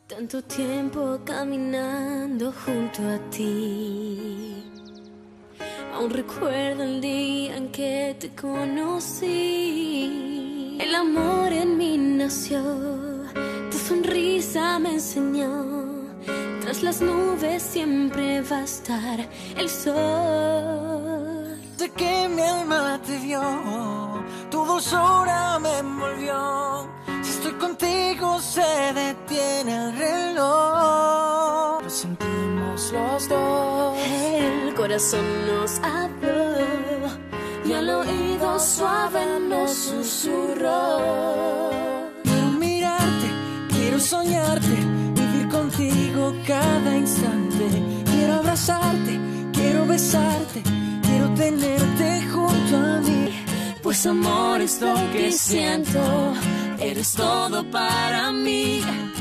Tanto tiempo caminando junto a ti. Aún recuerdo el día en que te conocí. El amor en mí nació, tu sonrisa me enseñó. Tras las nubes siempre va a estar el sol. De que mi alma te dio, tu dulzura me envolvió. Si estoy contigo se detiene el reloj. Lo sentimos los dos, el corazón nos habló y al oído suave nos susurró. Quiero mirarte, quiero soñarte, vivir contigo cada instante. Quiero abrazarte, quiero besarte, quiero tenerte junto a mí. Pues amor es lo que siento, eres todo para mí.